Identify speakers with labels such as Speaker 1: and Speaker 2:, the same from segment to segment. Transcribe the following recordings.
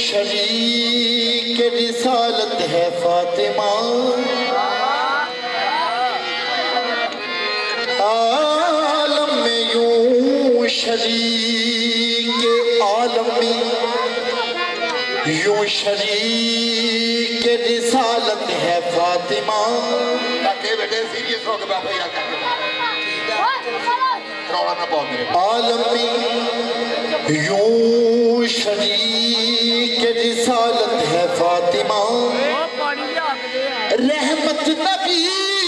Speaker 1: शरीक रिसालत है फातिमा, आलम में यूं शरीक आलम में यूं शरीक रिसालत है फातिमा।
Speaker 2: बेटे सीरियस हो के बाबा यार
Speaker 1: आलम में यूं शरीक रिसालत है फातिमा, रहमत नबी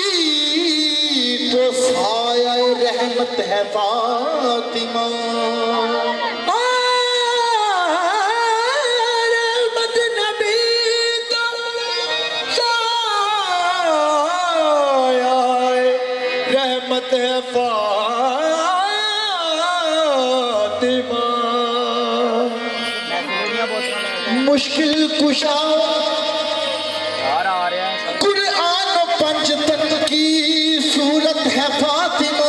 Speaker 1: तो साया रहमत है फातिमा। रहमत नबी तो साया रहमत है फातिमा। मुश्किल कुशा कुरान पंचतन की सूरत है फातिमा,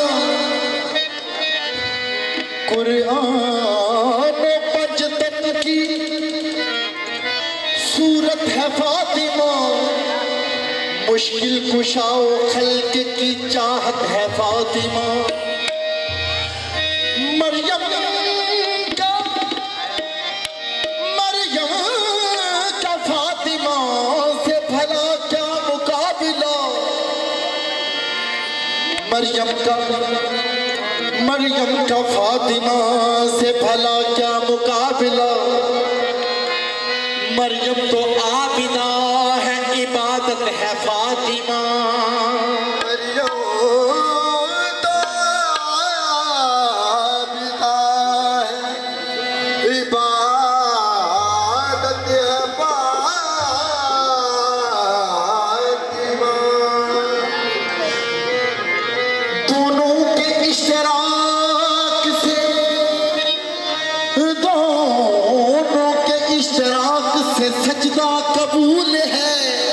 Speaker 1: कुरान पंचतन की सूरत है फातिमा। मुश्किल कुशाओ खल्क की चाहत है फातिमा। मरियम का फातिमा से भला क्या मुकाबला, मरियम का फातिमा से भला क्या मुकाबला। मरियम तो आबिदा है इबादत है फातिमा। सजदा कबूल है,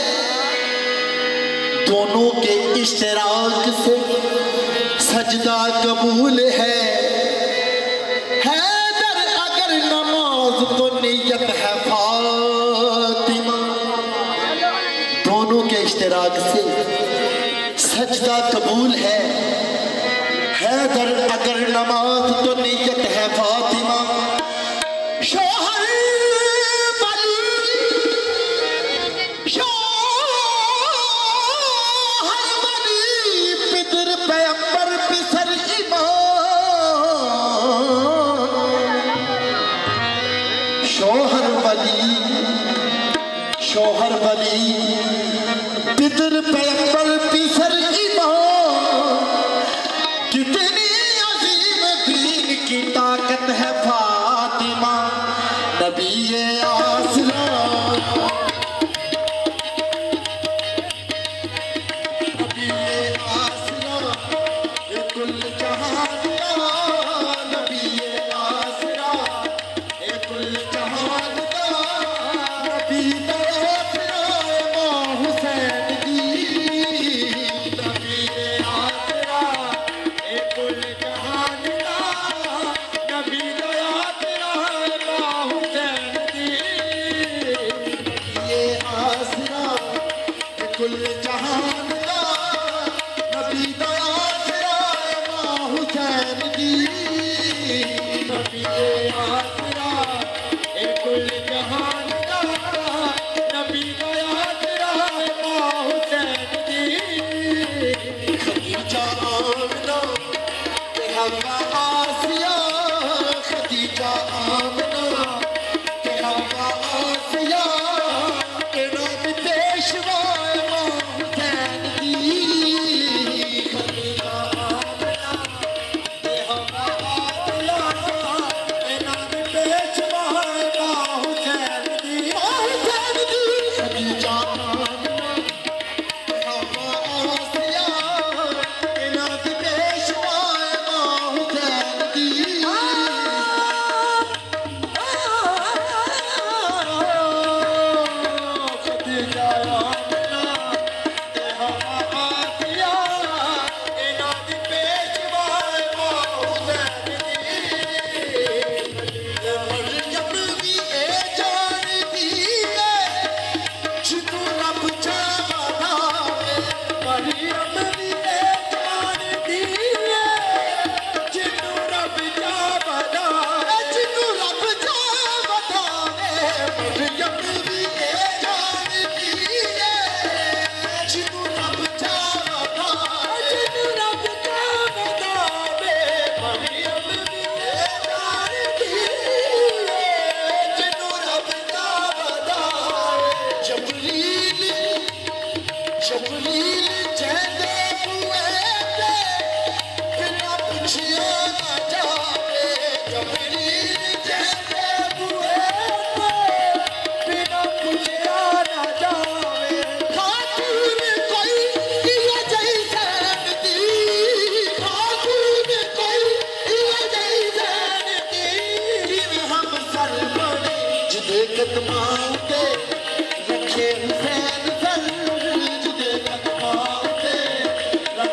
Speaker 1: दोनों के इश्तराक से सजदा कबूल है। हैदर अगर नमाज तो नियत है फातिमा, दोनों के इश्तराक से सजदा कबूल है। हैदर अगर नमाज तो नियत है फातिमा। शोहर वली पितर पैगंबर पिसर इमाम, कितनी अजीम दीन की ताकत है फातिमा। नबी आसरा नबी आसरा कुल जहान का, नबी आसरा कुल जहान का, नबी हुसैन दी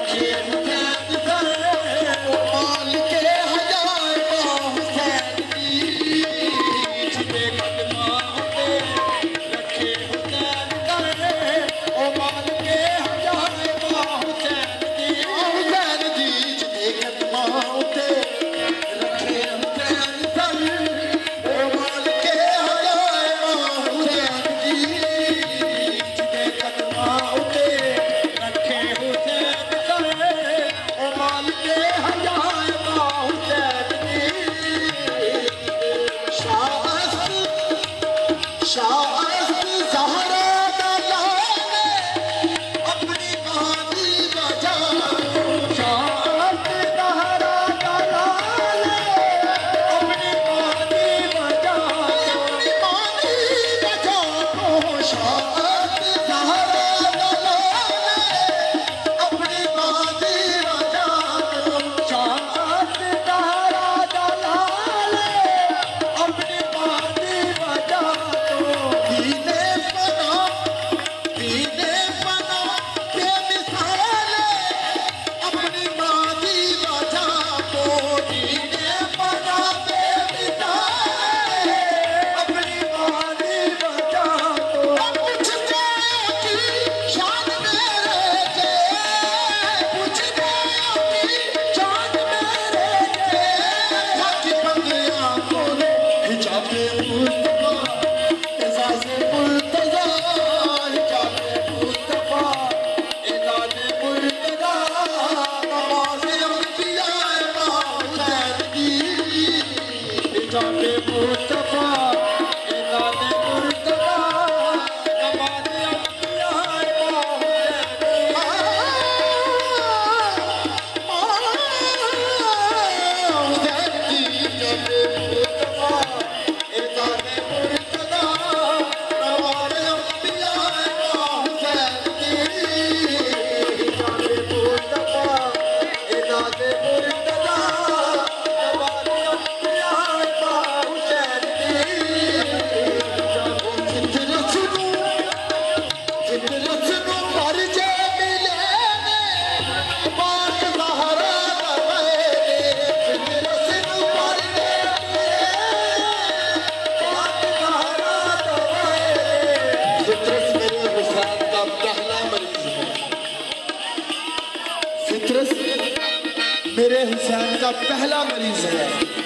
Speaker 1: मेरे हुसैन का पहला मरीज है।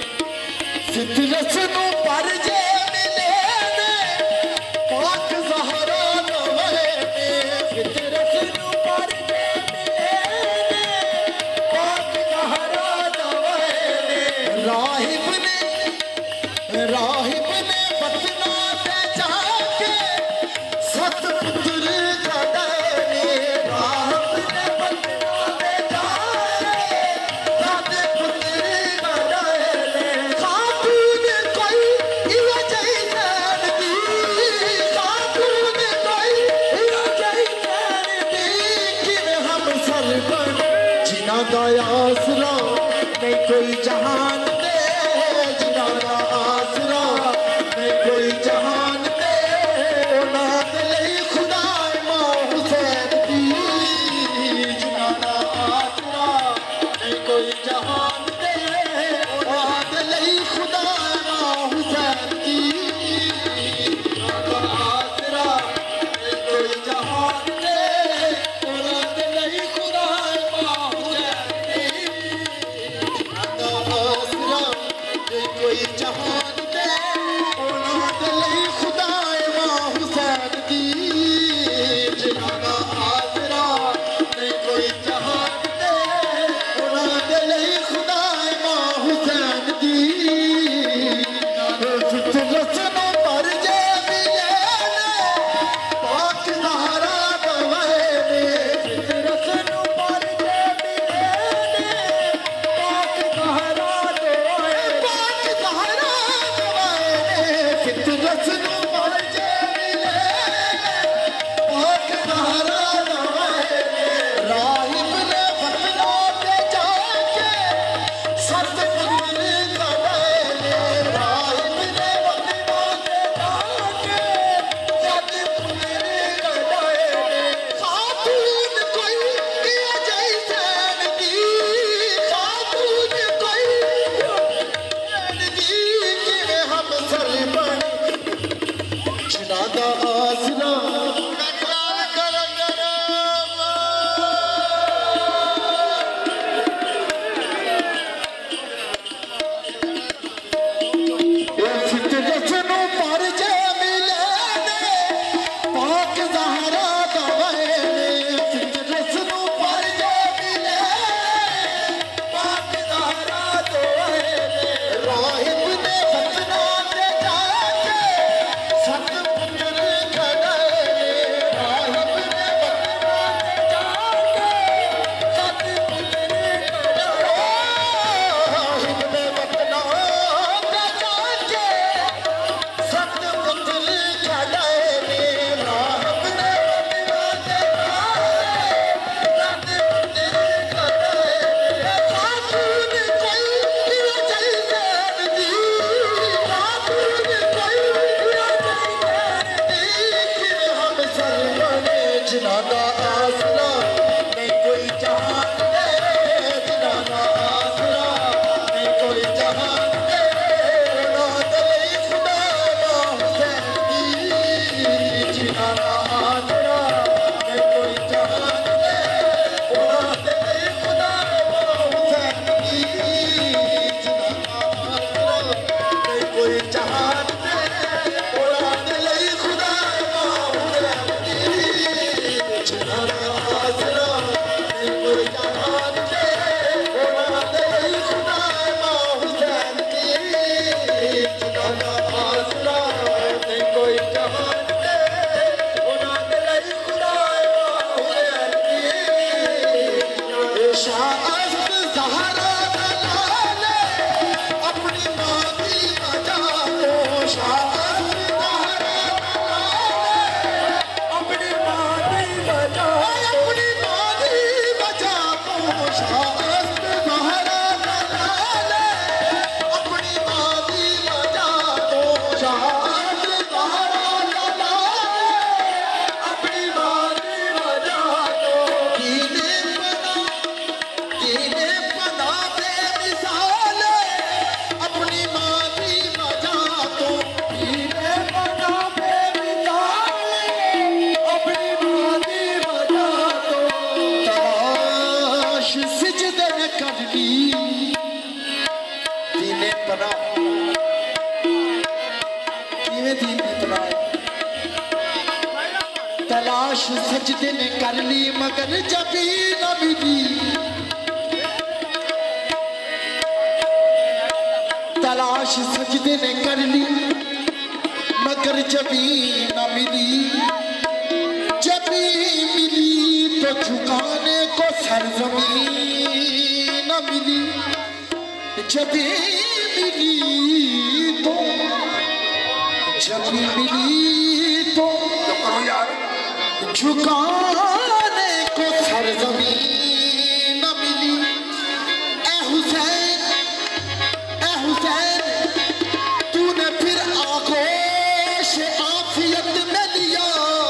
Speaker 1: फितरत नू पर जे मिले ने पाक ज़हरा नवरे ने, फितरत नू पर जे मिले ने पाक ज़हरा नवरे ने। राहिब ने बतना ते जाके सत पुत्र जड़े ने, राहिब ने बतना ते जाके सत पुत्र जड़े ने। खातून कोई इवा जैसन दी, खातून कोई इवा जैसन दी, किन हम सरबन जिना दा आसरा नहीं कोई जहान दे, जिना दा आसरा नहीं कोई जहान दे। औलाद लई खुदा मां हुसैन दी, जिना दा आसरा नहीं कोई जहान दे। औलाद लई खुदा मां हुसैन दी, जिना दा आसरा नहीं कोई जहान दे। औलाद लई खुदा मां हुसैन दी, जिना दा आसरा जहान दे उन्हां दे खुदा मां हुसैन दी जुदा आसरा नहीं कोई जहान दे उन्हां दे खुदा मां हुसैन दी शाह ज़हरा अपनी मां दी वजह तो शाह तलाश सजदे ने कर ली मगर जबी न मिली तलाश सजदे ने कर ली मगर जबी न मिली जबी मिली तो झुकाने को सरजमीन न मिली जबी मिली तो जबी मिली तो झुकाने को सरजमीन न मिली ए हुसैन तूने फिर आगोश आफियत में लिया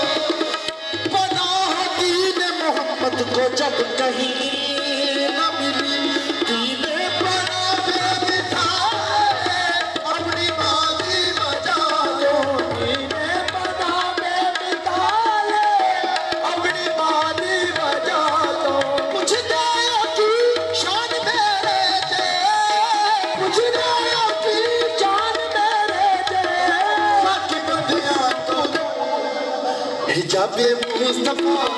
Speaker 1: पनाह दीन मोहम्मद को जब कहीं न मिली दीने पनाह में बिठा अपनी मादी बजा दो दीने पनाह में बिठा अपनी मादी बजा दो पूछने की शान मेरे दे पूछने की जान मेरे दे बाकी बंदियां तो हिजाबे मुस्तफा